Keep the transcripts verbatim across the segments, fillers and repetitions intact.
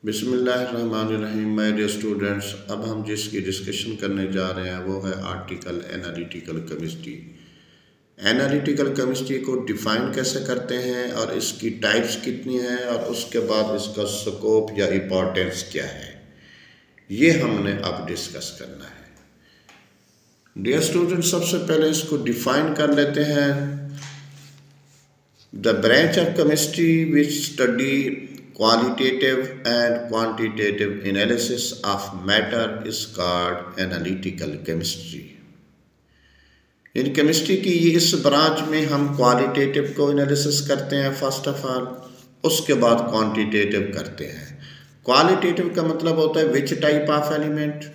बिस्मिल्लाहिर्रहमानिर्रहीम। My dear students, अब हम जिसकी डिस्कशन करने जा रहे हैं वो है article analytical chemistry. Analytical chemistry को डिफ़ाइन कैसे करते हैं और इसकी टाइप्स कितनी हैं और उसके बाद इसका स्कोप या इम्पोर्टेंस क्या है, ये हमने अब डिस्कस करना है। डियर स्टूडेंट्स, सबसे पहले इसको डिफ़ाइन कर लेते हैं। The branch of chemistry which study qualitative and quantitative analysis of matter is called analytical chemistry। इन केमिस्ट्री की ये इस ब्रांच में हम क्वालिटेटिव को एनालिसिस करते हैं फर्स्ट ऑफ ऑल, उसके बाद क्वांटिटेटिव करते हैं। क्वालिटेटिव का मतलब होता है विच टाइप ऑफ एलिमेंट,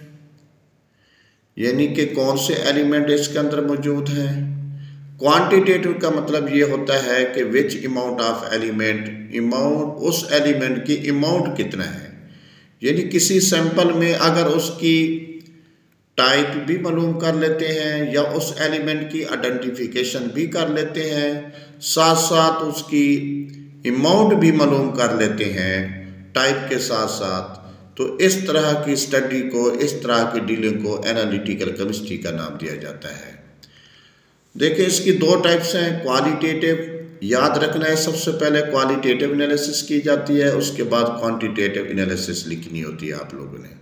यानी कि कौन से एलिमेंट इसके अंदर मौजूद हैं। क्वांटिटेटिव का मतलब ये होता है कि which amount of element, amount उस एलिमेंट की अमाउंट कितना है, यानी किसी सैंपल में अगर उसकी टाइप भी मालूम कर लेते हैं या उस एलिमेंट की आइडेंटिफिकेशन भी कर लेते हैं, साथ साथ उसकी अमाउंट भी मालूम कर लेते हैं टाइप के साथ साथ, तो इस तरह की स्टडी को, इस तरह की डीलिंग को एनालिटिकल केमिस्ट्री का नाम दिया जाता है। देखिए, इसकी दो टाइप्स हैं। क्वालिटेटिव, याद रखना है, सबसे पहले क्वालिटेटिव एनालिसिस की जाती है, उसके बाद क्वांटिटेटिव एनालिसिस लिखनी होती है आप लोगों ने।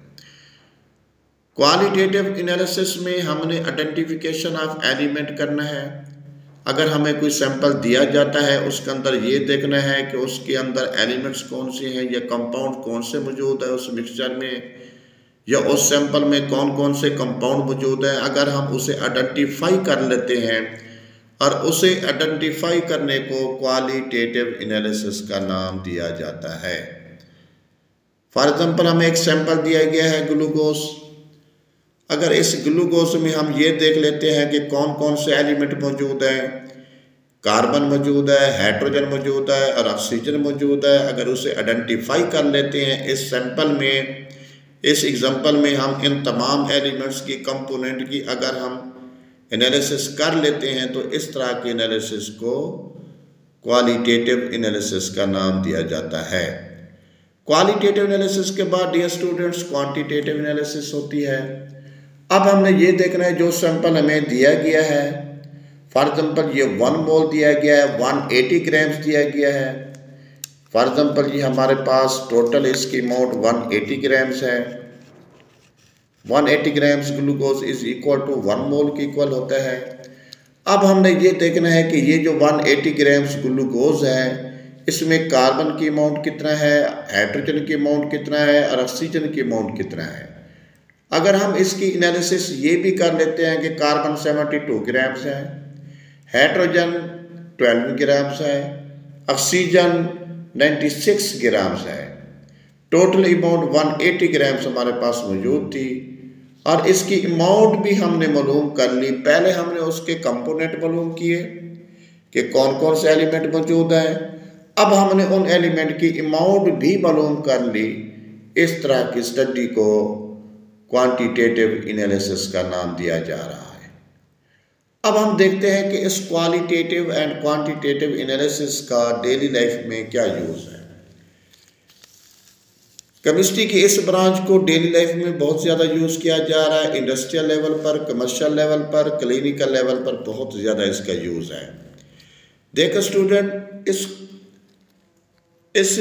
क्वालिटेटिव एनालिसिस में हमने आइडेंटिफिकेशन ऑफ एलिमेंट करना है। अगर हमें कोई सैंपल दिया जाता है, उसके अंदर ये देखना है कि उसके अंदर एलिमेंट्स कौन से हैं या कंपाउंड कौन से मौजूद है उस मिक्सचर में, या उस सैंपल में कौन कौन से कंपाउंड मौजूद हैं। अगर हम उसे आइडेंटिफाई कर लेते हैं और उसे आइडेंटिफाई करने को क्वालिटेटिव एनालिसिस का नाम दिया जाता है। फॉर एग्जांपल, हमें एक सैंपल दिया गया है ग्लूकोज। अगर इस ग्लूकोज में हम ये देख लेते हैं कि कौन कौन से एलिमेंट मौजूद हैं, कार्बन मौजूद है, हाइड्रोजन मौजूद है और ऑक्सीजन मौजूद है, अगर उसे आइडेंटिफाई कर लेते हैं इस सैंपल में, इस एग्जांपल में हम इन तमाम एलिमेंट्स की कंपोनेंट की अगर हम एनालिसिस कर लेते हैं, तो इस तरह के एनालिसिस को क्वालिटेटिव एनालिसिस का नाम दिया जाता है। क्वालिटेटिव एनालिसिस के बाद डियर स्टूडेंट्स क्वांटिटेटिव एनालिसिस होती है। अब हमने ये देखना है जो सैंपल हमें दिया गया है, फॉर एग्जांपल ये वन मोल दिया गया है, वन एटी ग्राम्स दिया गया है। फॉर एग्जांपल ये हमारे पास टोटल इसकी अमाउंट वन एटी ग्राम्स है। One eighty grams glucose is equal to one mole के इक्वल होता है। अब हमने ये देखना है कि ये जो वन एटी ग्राम्स ग्लूकोज है, इसमें कार्बन की अमाउंट कितना है, हाइड्रोजन की अमाउंट कितना है और ऑक्सीजन की अमाउंट कितना है। अगर हम इसकी एनालिसिस ये भी कर लेते हैं कि कार्बन सेवेंटी टू ग्राम्स है, हाइड्रोजन ट्वेल्व ग्राम्स है, ऑक्सीजन नाइन्टी सिक्स ग्राम्स है, total amount one eighty grams हमारे पास मौजूद थी और इसकी अमाउंट भी हमने मालूम कर ली। पहले हमने उसके कंपोनेंट मालूम किए कि कौन कौन से एलिमेंट मौजूद हैं, अब हमने उन एलिमेंट की अमाउंट भी मालूम कर ली। इस तरह की स्टडी को क्वांटिटेटिव एनालिसिस का नाम दिया जा रहा है। अब हम देखते हैं कि इस क्वालिटेटिव एंड क्वांटिटेटिव एनालिसिस का डेली लाइफ में क्या यूज़ है। केमिस्ट्री की इस ब्रांच को डेली लाइफ में बहुत ज़्यादा यूज़ किया जा रहा है। इंडस्ट्रियल लेवल पर, कमर्शियल लेवल पर, क्लिनिकल लेवल पर बहुत ज़्यादा इसका यूज़ है। देखो स्टूडेंट, इस इस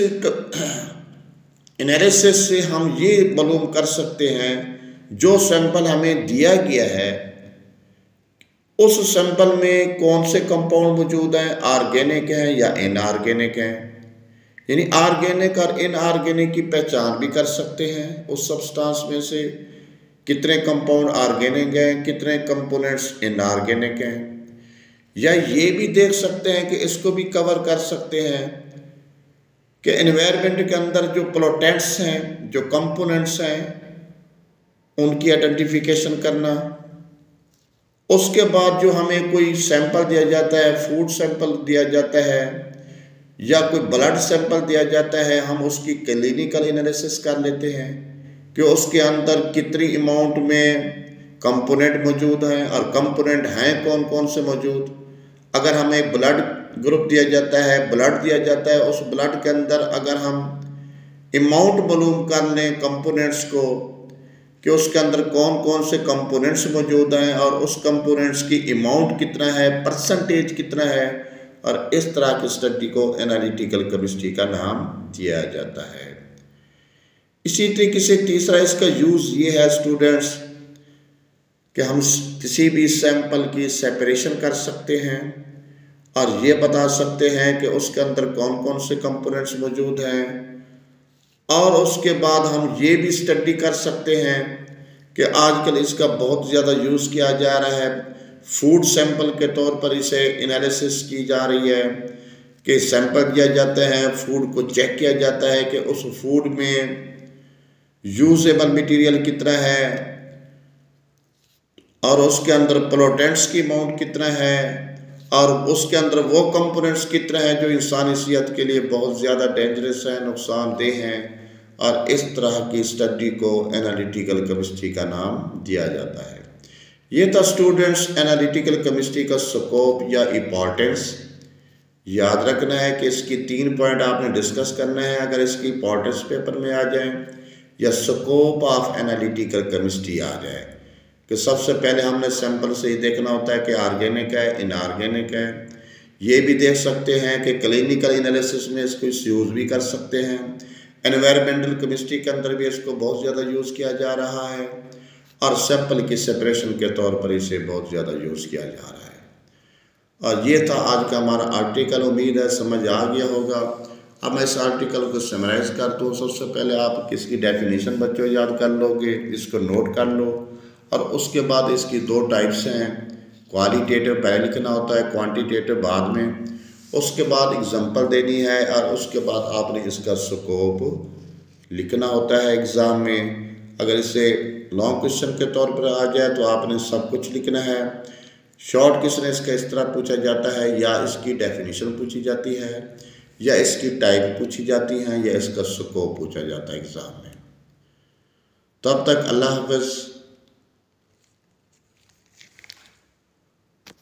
एनालिसिस से हम ये मालूम कर सकते हैं जो सैंपल हमें दिया गया है उस सैंपल में कौन से कंपाउंड मौजूद हैं, ऑर्गेनिक हैं या इनऑर्गेनिक हैं, यानी ऑर्गेनिक और इनऑर्गेनिक की पहचान भी कर सकते हैं। उस सब्सटेंस में से कितने कंपाउंड ऑर्गेनिक हैं, कितने कंपोनेंट्स इनऑर्गेनिक हैं, या ये भी देख सकते हैं कि इसको भी कवर कर सकते हैं कि एनवायरनमेंट के अंदर जो पोल्यूटेंट्स हैं, जो कंपोनेंट्स हैं, उनकी आइडेंटिफिकेशन करना। उसके बाद जो हमें कोई सैंपल दिया जाता है, फूड सैंपल दिया जाता है या कोई ब्लड सैंपल दिया जाता है, हम उसकी क्लिनिकल एनालिसिस कर लेते हैं कि उसके अंदर कितनी अमाउंट में कंपोनेंट मौजूद हैं और कंपोनेंट हैं कौन कौन से मौजूद। अगर हमें ब्लड ग्रुप दिया जाता है, ब्लड दिया जाता है, उस ब्लड के अंदर अगर हम अमाउंट मालूम कर लें कंपोनेंट्स को कि उसके अंदर कौन कौन से कंपोनेंट्स मौजूद हैं और उस कंपोनेंट्स की अमाउंट कितना है, परसेंटेज कितना है, और इस तरह की स्टडी को एनालिटिकल केमिस्ट्री का नाम दिया जाता है। इसी तरीके से तीसरा इसका यूज़ ये है स्टूडेंट्स कि हम किसी भी सैंपल की सेपरेशन कर सकते हैं और ये बता सकते हैं कि उसके अंदर कौन कौन से कंपोनेंट्स मौजूद हैं, और उसके बाद हम ये भी स्टडी कर सकते हैं कि आजकल इसका बहुत ज़्यादा यूज़ किया जा रहा है, फूड सैंपल के तौर पर इसे एनालिसिस की जा रही है कि सैंपल दिया जाता है, फूड को चेक किया जाता है कि उस फूड में यूजेबल मटेरियल कितना है और उसके अंदर पोल्यूटेंट्स की अमाउंट कितना है और उसके अंदर वो कंपोनेंट्स कितना है जो इंसानी सेहत के लिए बहुत ज़्यादा डेंजरस है, नुकसानदेह हैं, और इस तरह की स्टडी को एनालिटिकल केमिस्ट्री का नाम दिया जाता है। ये था स्टूडेंट्स एनालिटिकल केमिस्ट्री का स्कोप या इम्पॉर्टेंस। याद रखना है कि इसकी तीन पॉइंट आपने डिस्कस करना है अगर इसकी इम्पॉर्टेंस पेपर में आ जाए या स्कोप ऑफ एनालिटिकल केमिस्ट्री आ जाए, कि सबसे पहले हमने सैंपल से ही देखना होता है कि ऑर्गेनिक है, इनऑर्गेनिक है। ये भी देख सकते हैं कि क्लिनिकल एनालिसिस में इसको यूज़ भी कर सकते हैं, एनवायरमेंटल केमिस्ट्री के अंदर भी इसको बहुत ज़्यादा यूज़ किया जा रहा है, और सैंपल की सेपरेशन के तौर पर इसे बहुत ज़्यादा यूज़ किया जा रहा है। और ये था आज का हमारा आर्टिकल। उम्मीद है समझ आ गया होगा। अब मैं इस आर्टिकल को समराइज़ करता हूँ। सबसे पहले आप इसकी डेफिनेशन बच्चों याद कर लोगे, इसको नोट कर लो, और उसके बाद इसकी दो टाइप्स हैं। क्वालिटेटिव पहले लिखना होता है, क्वांटिटेटिव बाद में। उसके बाद एग्जांपल देनी है और उसके बाद आपने इसका स्कोप लिखना होता है एग्ज़ाम में। अगर इसे लॉन्ग क्वेश्चन के तौर पर आ जाए तो आपने सब कुछ लिखना है। शॉर्ट क्वेश्चन इसका इस तरह पूछा जाता है, या इसकी डेफिनेशन पूछी जाती है, या इसकी टाइप पूछी जाती है, या इसका स्कोप पूछा जाता है एग्ज़ाम में। तब तक अल्लाह हाफ़िज़।